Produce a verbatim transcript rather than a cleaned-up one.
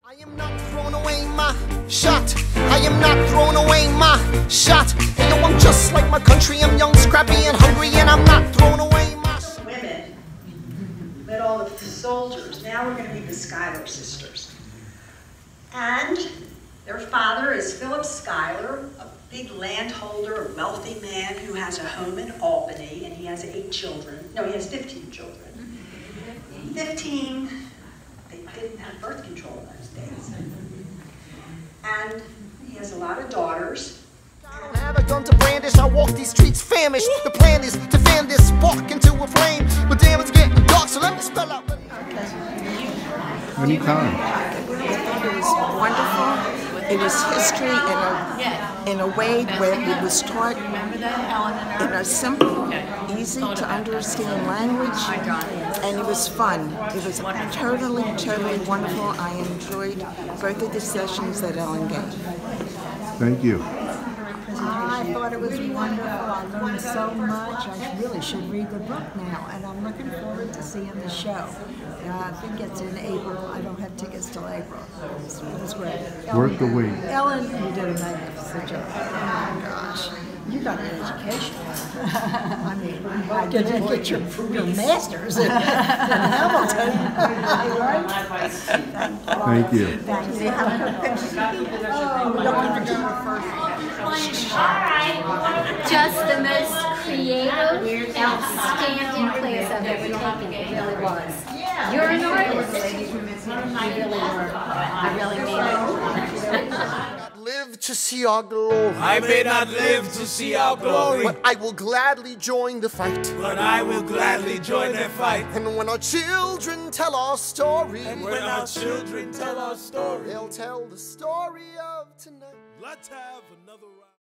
I am not throwing away my shot. I am not throwing away my shot. Hey, yo, I'm just like my country. I'm young, scrappy, and hungry, and I'm not throwing away my shot. Women met all the soldiers. Now we're going to meet the Schuyler sisters. And their father is Philip Schuyler, a big landholder, a wealthy man who has a home in Albany, and he has eight children. No, he has fifteen children. fifteen, they didn't have birth control in those days. And he has a lot of daughters. I don't have a gun to brandish, I walk these streets famished. The plan is to fan this spark into a flame. But damn, it's getting dark, so let me spell out. Anytime. It was wonderful. It was history in a, in a way where it was taught in a simple, easy to understand language, and it was fun. It was totally, totally wonderful. I enjoyed both of the sessions that Ellen gave. Thank you. I thought it was wonderful. I learned so much. I really should read the book now, and I'm looking forward to seeing the show. Uh, I think it's in April. I don't have tickets till April. It was, it was great. Worth the wait. Ellen, you did a magnificent job. Oh my gosh. You got an education. I mean, I didn't get your, your master's in, in Hamilton. Right? Thank you. Thank you. Have a good picture. Oh, we don't even do the first. Just the most creative, outstanding class I've ever taken. It really was. You're an artist. You really were. I really mean it. Live to see our glory. I may not live to see our glory, but I will gladly join the fight. But I will gladly join the fight. And when our children tell our story, And when our children tell our story, they'll tell the story of tonight. let's have another round.